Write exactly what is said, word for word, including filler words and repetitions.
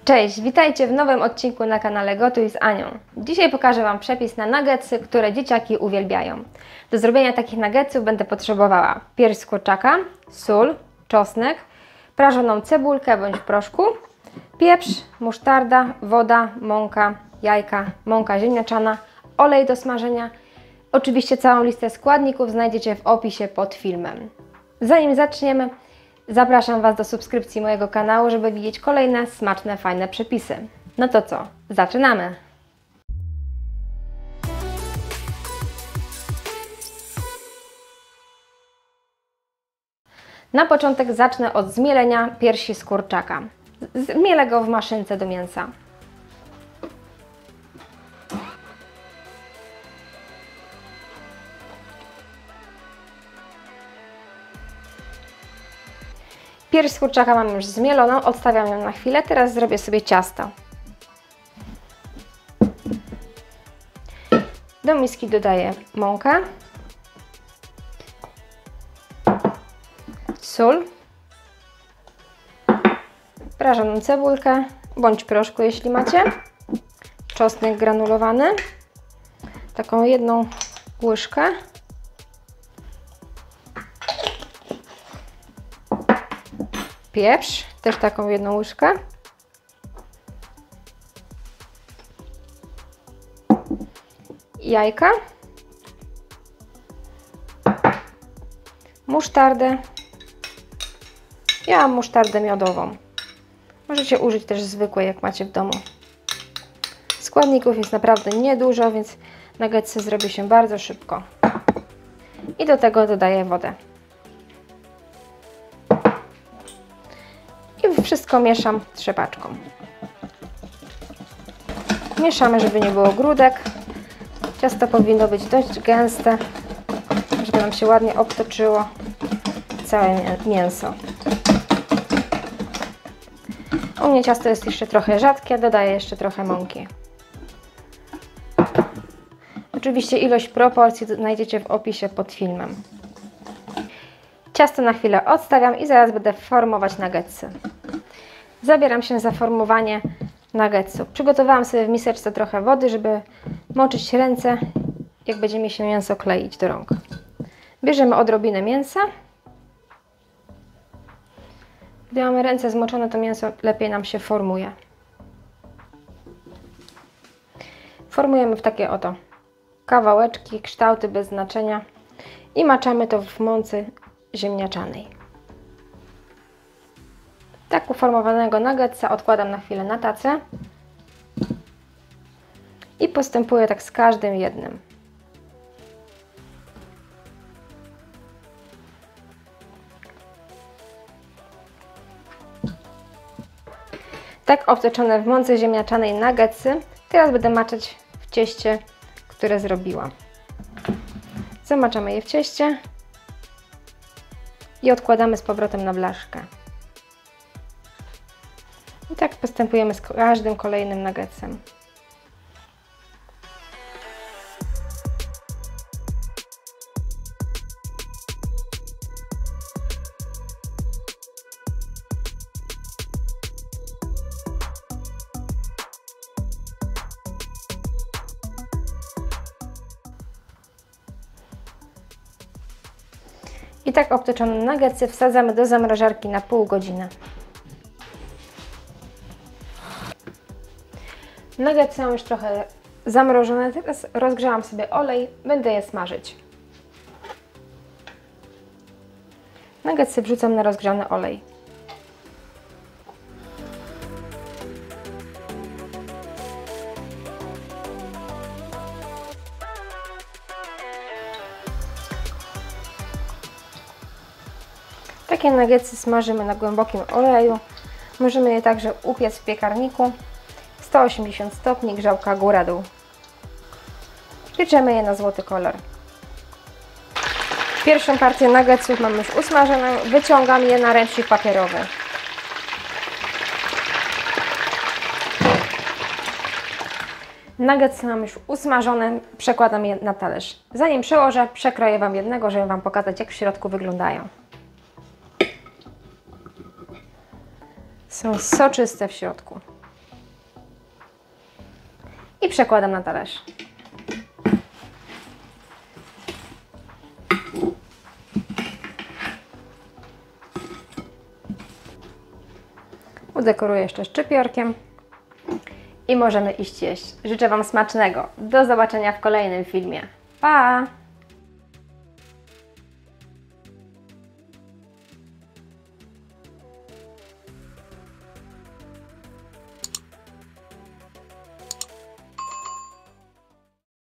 Cześć, witajcie w nowym odcinku na kanale Gotuj z Anią. Dzisiaj pokażę Wam przepis na nuggetsy, które dzieciaki uwielbiają. Do zrobienia takich nuggetsów będę potrzebowała pierś z kurczaka, sól, czosnek, prażoną cebulkę bądź w proszku, pieprz, musztarda, woda, mąka, jajka, mąka ziemniaczana, olej do smażenia. Oczywiście całą listę składników znajdziecie w opisie pod filmem. Zanim zaczniemy, zapraszam Was do subskrypcji mojego kanału, żeby widzieć kolejne smaczne, fajne przepisy. No to co? Zaczynamy! Na początek zacznę od zmielenia piersi z kurczaka. Zmielę go w maszynce do mięsa. Pierś z kurczaka mam już zmieloną, odstawiam ją na chwilę, teraz zrobię sobie ciasto. Do miski dodaję mąkę, sól, prażoną cebulkę, bądź proszku jeśli macie, czosnek granulowany, taką jedną łyżkę, pieprz, też taką jedną łyżkę, jajka, musztardę. Ja mam musztardę miodową. Możecie użyć też zwykłej, jak macie w domu. Składników jest naprawdę niedużo, więc nuggetsy zrobi się bardzo szybko. I do tego dodaję wodę. I wszystko mieszam trzepaczką. Mieszamy, żeby nie było grudek. Ciasto powinno być dość gęste, żeby nam się ładnie obtoczyło całe mięso. U mnie ciasto jest jeszcze trochę rzadkie, dodaję jeszcze trochę mąki. Oczywiście ilość proporcji znajdziecie w opisie pod filmem. Ciasto na chwilę odstawiam i zaraz będę formować nuggetsy. Zabieram się za formowanie nuggetsów. Przygotowałam sobie w miseczce trochę wody, żeby moczyć ręce, jak będzie mi się mięso kleić do rąk. Bierzemy odrobinę mięsa. Gdy mamy ręce zmoczone, to mięso lepiej nam się formuje. Formujemy w takie oto kawałeczki, kształty bez znaczenia i maczamy to w mące ziemniaczanej. Tak uformowanego nuggetsa odkładam na chwilę na tacę i postępuję tak z każdym jednym. Tak obtoczone w mące ziemniaczanej nuggetsy teraz będę maczać w cieście, które zrobiłam. Zamaczamy je w cieście i odkładamy z powrotem na blaszkę. I tak postępujemy z każdym kolejnym nuggetsem. I tak obtoczone nuggetsy wsadzamy do zamrażarki na pół godziny. Nuggetsy są już trochę zamrożone, teraz rozgrzałam sobie olej, będę je smażyć. Nuggetsy wrzucam na rozgrzany olej. Takie nuggetsy smażymy na głębokim oleju. Możemy je także upiec w piekarniku. sto osiemdziesiąt stopni, grzałka góra-dół. Pieczemy je na złoty kolor. Pierwszą partię nuggetsów mam już usmażoną. Wyciągam je na ręcznik papierowy. Nuggetsy mam już usmażone, przekładam je na talerz. Zanim przełożę, przekroję Wam jednego, żeby Wam pokazać, jak w środku wyglądają. Są soczyste w środku. i przekładam na talerz. Udekoruję jeszcze szczypiorkiem i możemy iść jeść. Życzę Wam smacznego. Do zobaczenia w kolejnym filmie. Pa!